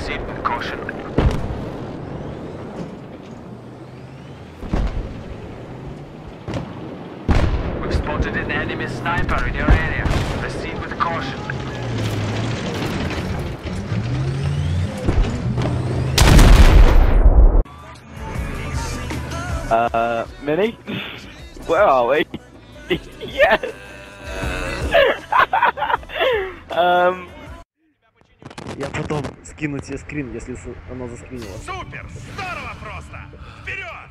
Proceed with caution. We've spotted an enemy sniper in your area. Proceed with caution. Mini? Where are we? Yes! Я потом скину тебе скрин, если оно заскринило. Супер! Здорово просто! Вперед!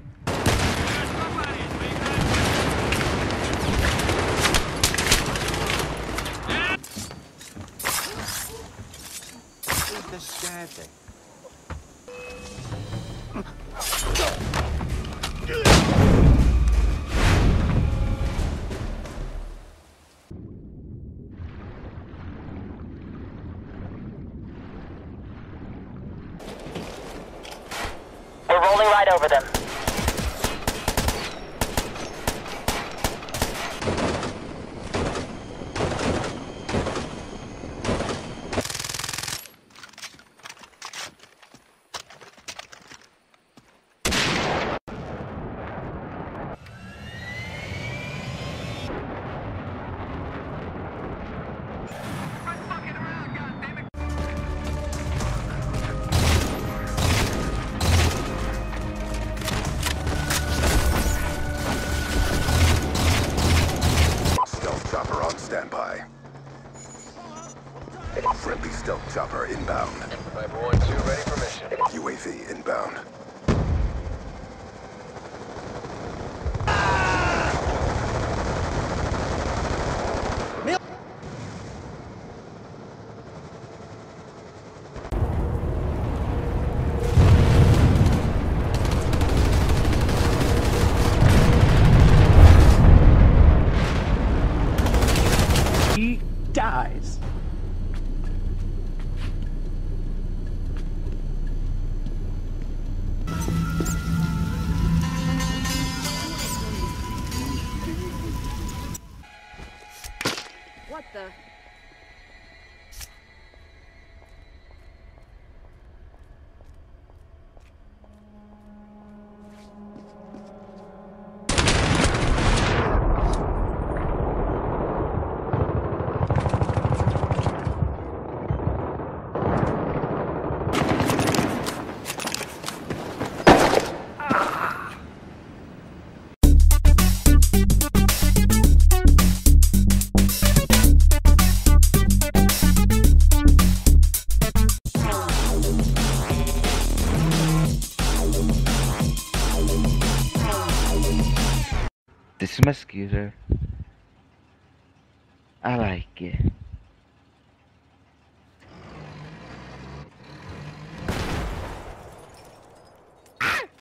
We're rolling right over them. Chopper on standby. Friendly stealth chopper inbound. Viper 1-2 ready for mission. UAV inbound. He dies. What the? This is my scooter. I like it.